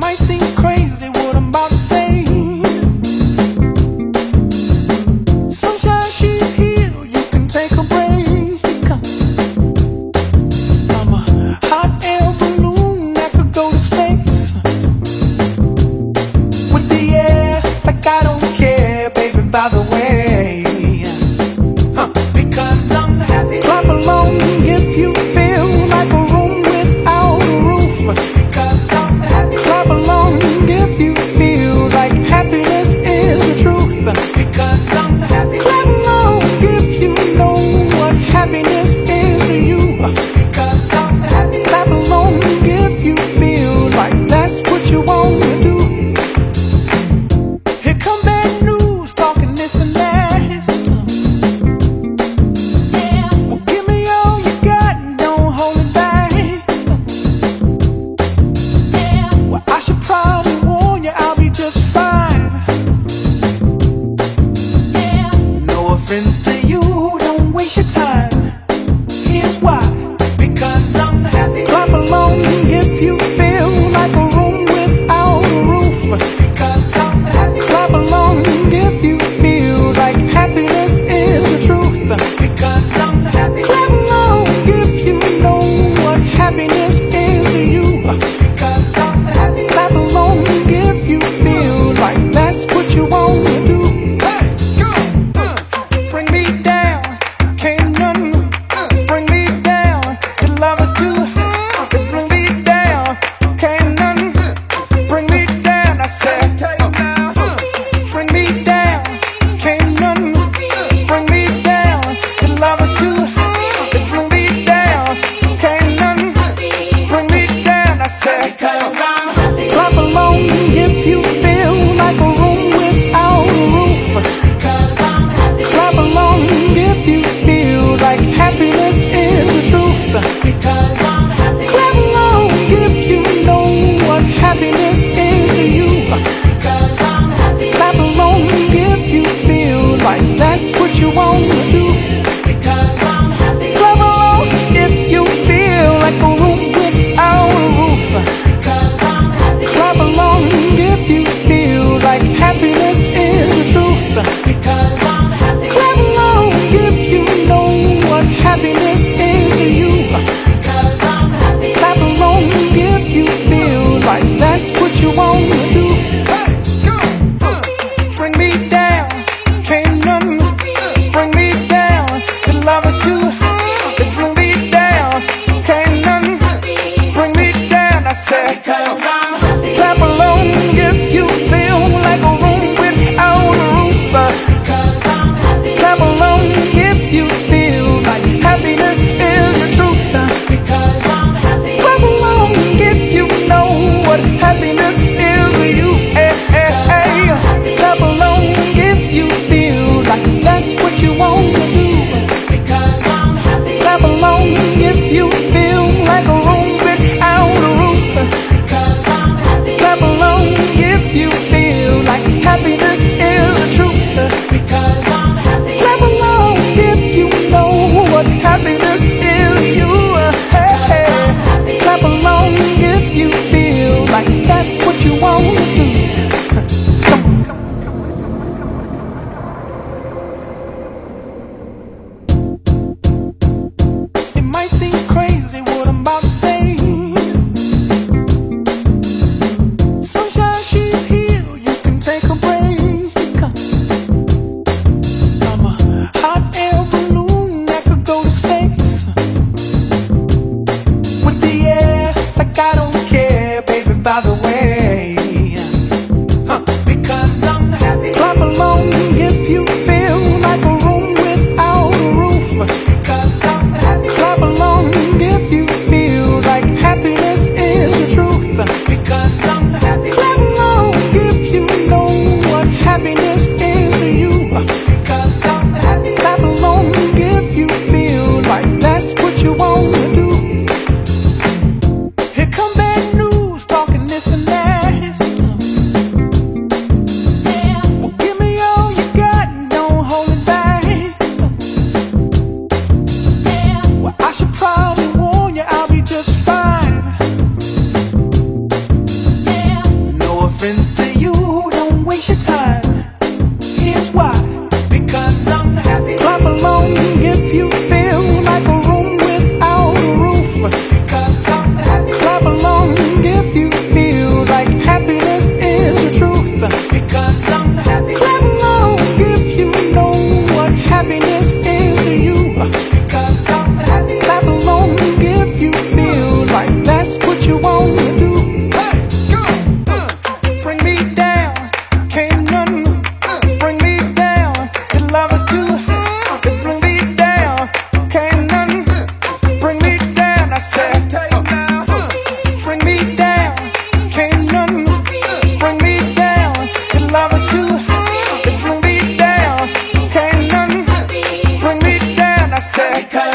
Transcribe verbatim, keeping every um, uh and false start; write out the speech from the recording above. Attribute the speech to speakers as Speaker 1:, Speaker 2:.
Speaker 1: might seem crazy what I'm about to say. Sunshine, she's here, you can take a break. I'm a hot air balloon that could go to space with the air, like I don't care, baby, by the way. Huh. Because I'm happy. Clap along if you feel like a room without a roof. Because I'm happy. Clap along if you feel like happiness is the truth. Because I'm happy. Clap along if you know what happiness is to you. Because I'm happy. Clap along if you feel like that's what you want to do. Here come bad news, talking this and that. Well, give me all you got and don't hold it back. Well, I should probably warn you, I'll be just fine. No offense to you, don't waste your time. Here's why. Because I'm happy. Clap along if you feel like a room without a roof. Because I'm happy. Clap along if you feel like happiness is the truth. Because I'm happy. Clap along if you know what happiness is to you. Because I'm happy. Clap along if you feel like that's what you want to do. Hey, go, uh, bring me down, can't nothing say,